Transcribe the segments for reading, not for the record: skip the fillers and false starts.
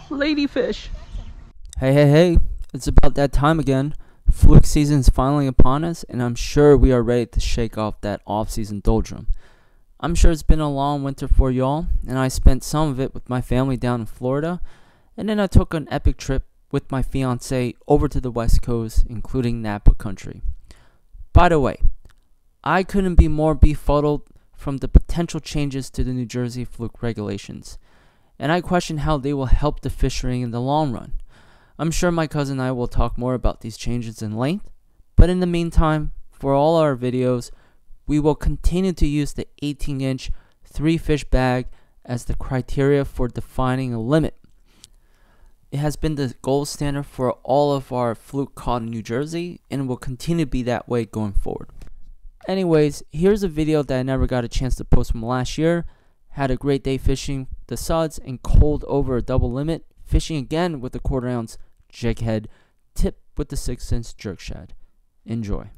Ladyfish. Hey, it's about that time again. Fluke season's finally upon us, and I'm sure we are ready to shake off that off-season doldrum. I'm sure it's been a long winter for y'all, and I spent some of it with my family down in Florida, and then I took an epic trip with my fiance over to the West Coast, including Napa Country. By the way, I couldn't be more befuddled from the potential changes to the New Jersey fluke regulations, and I question how they will help the fishery in the long run. I'm sure my cousin and I will talk more about these changes in length, but in the meantime, for all our videos, we will continue to use the 18-inch 3-fish bag as the criteria for defining a limit. It has been the gold standard for all of our fluke caught in New Jersey and will continue to be that way going forward. Anyways, here's a video that I never got a chance to post from last year. Had a great day fishing the suds and cold over a double limit, fishing again with a 1/4 ounce jighead, tipped with the 6-inch jerk shad. Enjoy.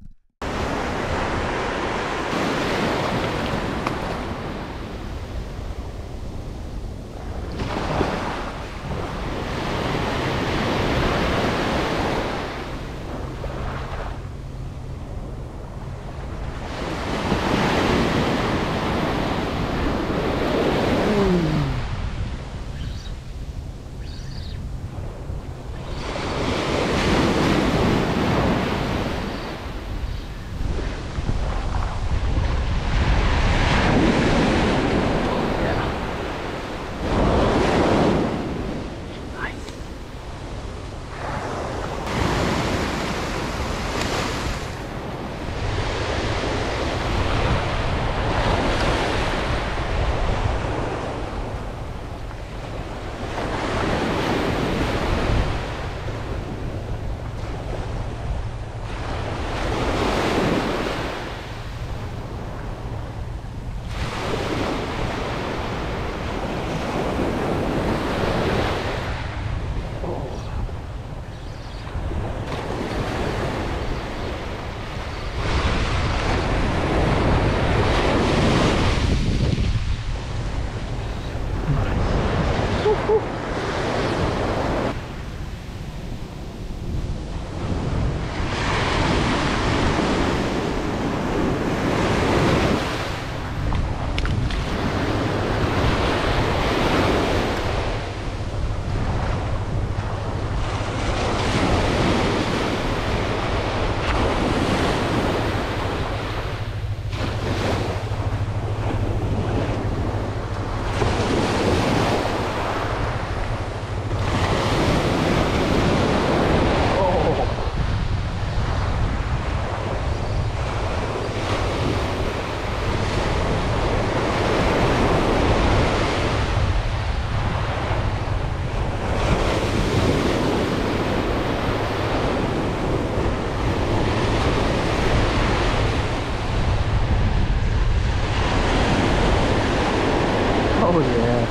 Oh yeah.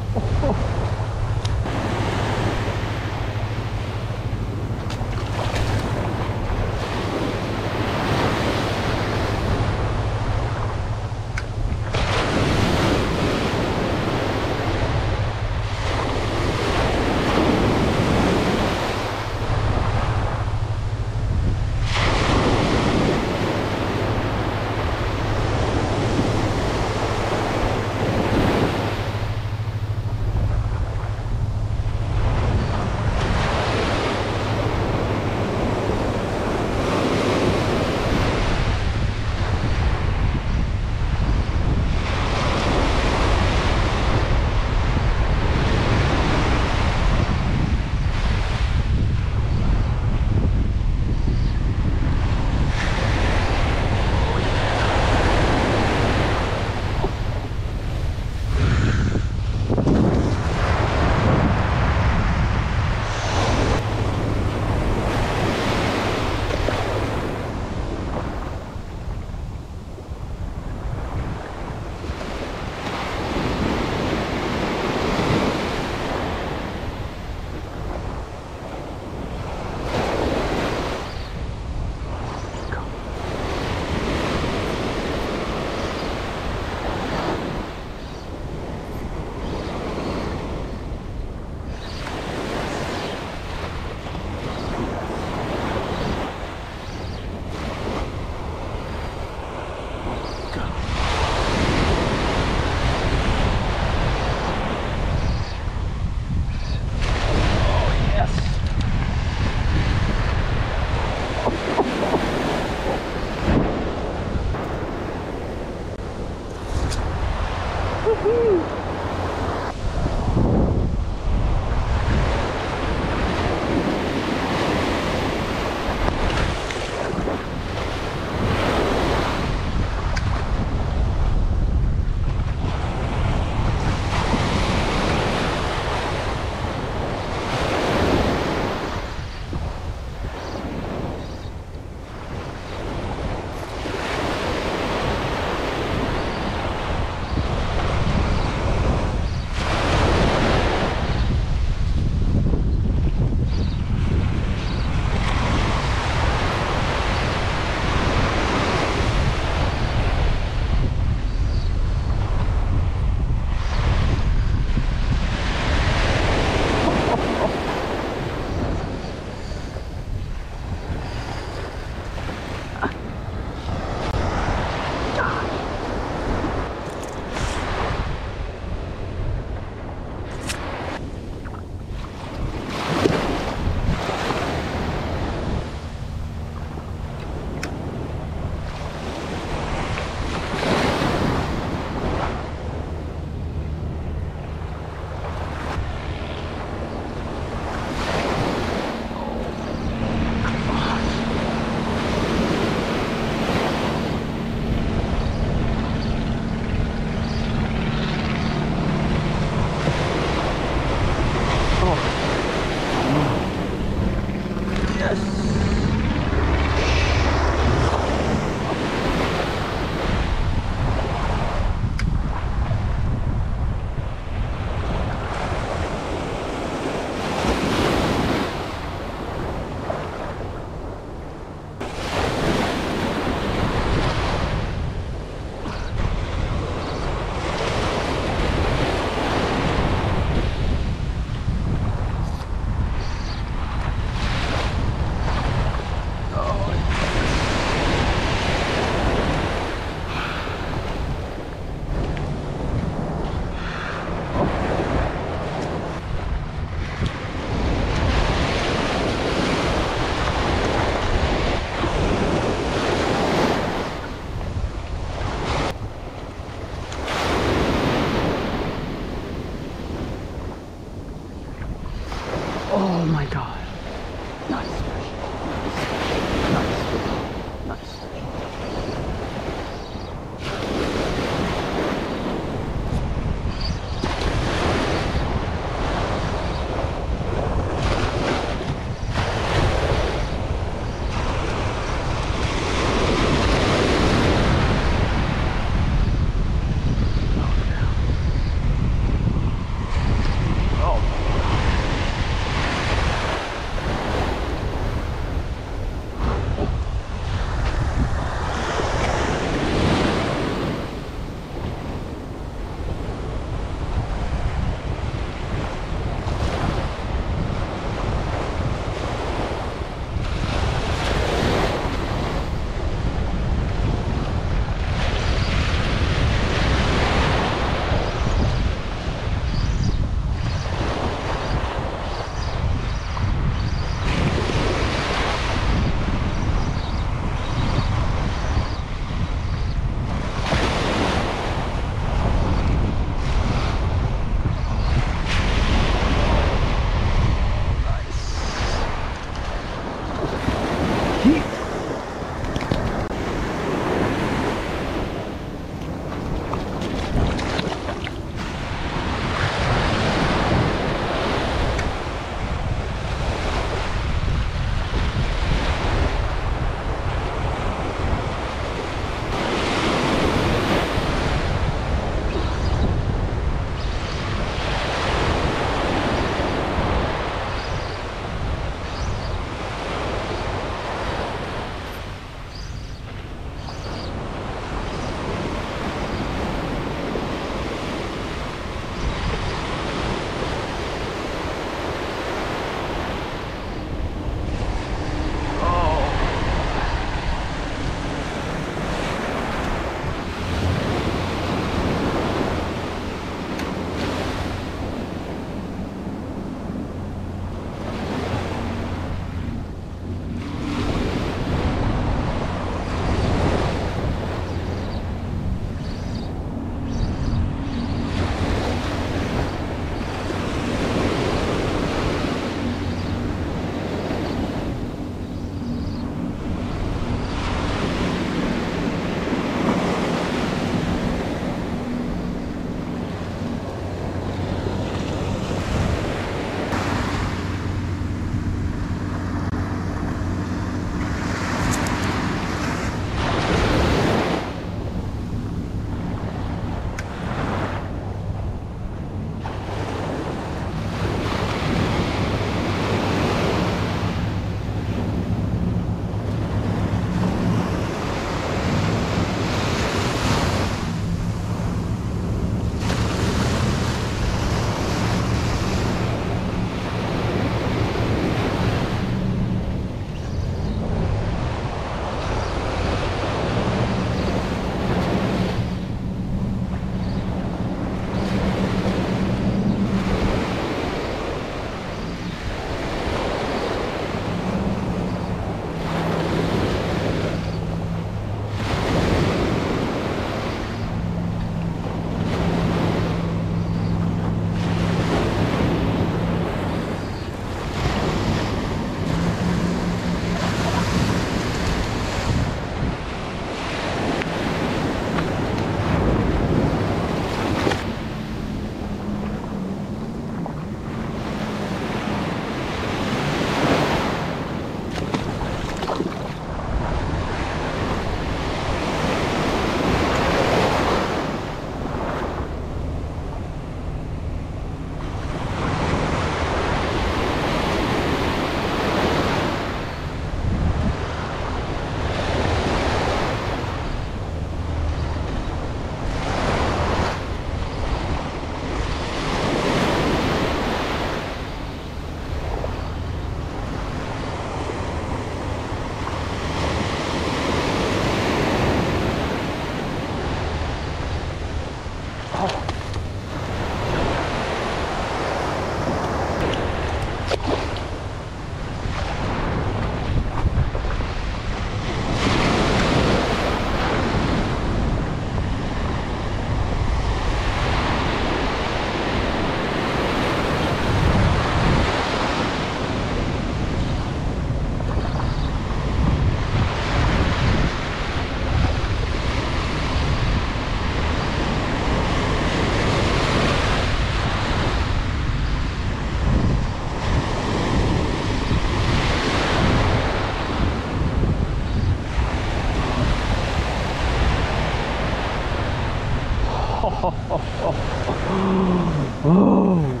Oh.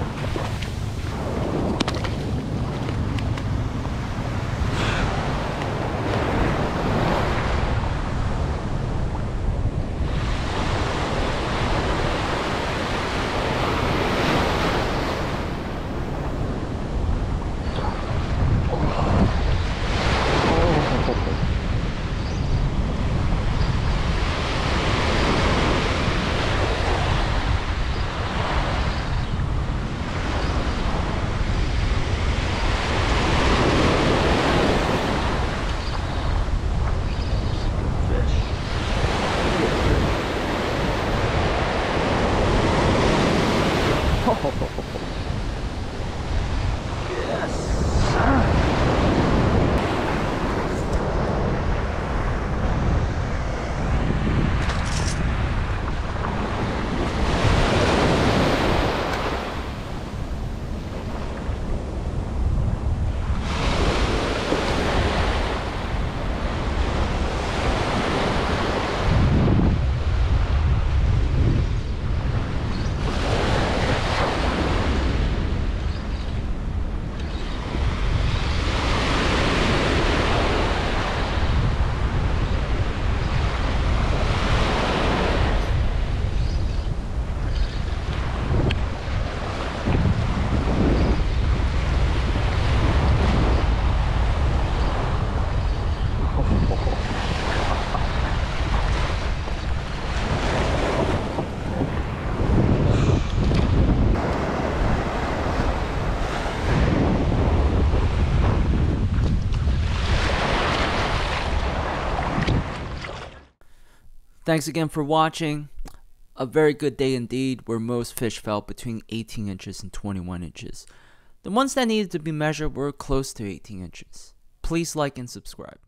Thanks again for watching. A very good day indeed, where most fish fell between 18 inches and 21 inches. The ones that needed to be measured were close to 18 inches. Please like and subscribe.